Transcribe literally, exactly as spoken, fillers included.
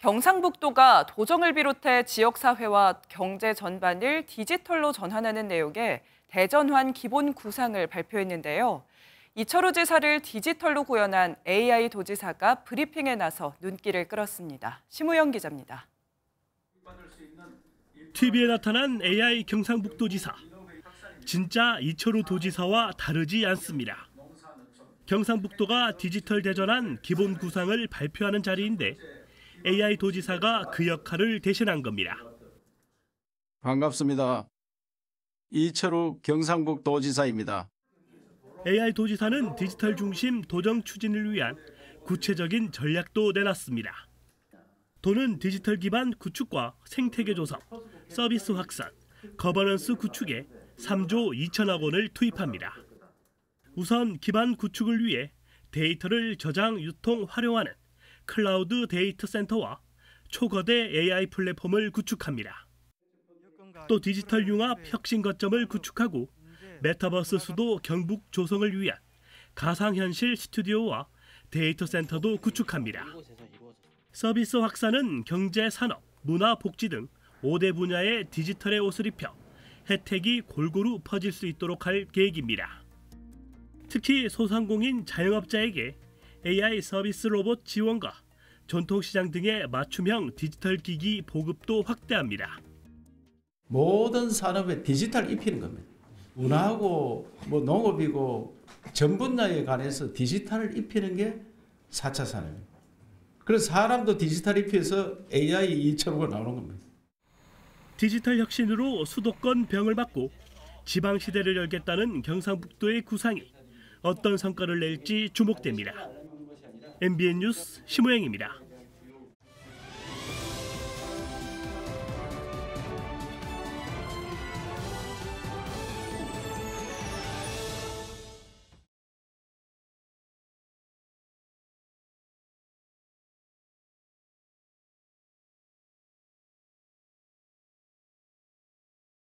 경상북도가 도정을 비롯해 지역사회와 경제 전반을 디지털로 전환하는 내용의 대전환 기본 구상을 발표했는데요. 이철우 지사를 디지털로 구현한 에이아이 도지사가 브리핑에 나서 눈길을 끌었습니다. 심우영 기자입니다. 티비에 나타난 에이아이 경상북도지사. 진짜 이철우 도지사와 다르지 않습니다. 경상북도가 디지털 대전환 기본 구상을 발표하는 자리인데 에이아이 도지사가 그 역할을 대신한 겁니다. 반갑습니다. 이철우 경상북도지사입니다. 에이아이 도지사는 디지털 중심 도정 추진을 위한 구체적인 전략도 내놨습니다. 도는 디지털 기반 구축과 생태계 조성, 서비스 확산, 거버넌스 구축에 삼조 이천억 원을 투입합니다. 우선 기반 구축을 위해 데이터를 저장, 유통, 활용하는 클라우드 데이터 센터와 초거대 에이아이 플랫폼을 구축합니다. 또 디지털 융합 혁신 거점을 구축하고 메타버스 수도 경북 조성을 위한 가상현실 스튜디오와 데이터 센터도 구축합니다. 서비스 확산은 경제, 산업, 문화, 복지 등 오 대 분야의 디지털의 옷을 입혀 혜택이 골고루 퍼질 수 있도록 할 계획입니다. 특히 소상공인 자영업자에게 에이아이 서비스 로봇 지원과 전통시장 등의 맞춤형 디지털 기기 보급도 확대합니다. 모든 산업에 디지털 입히는 겁니다. 문화하고 뭐 농업이고 전 분야에 관해서 디지털을 입히는 게 사 차 산업입니다. 그래서 사람도 디지털 입혀서 에이아이 이철우가 나오는 겁니다. 디지털 혁신으로 수도권 병을 막고 지방 시대를 열겠다는 경상북도의 구상이 어떤 성과를 낼지 주목됩니다. 엠비엔 뉴스 심우영입니다.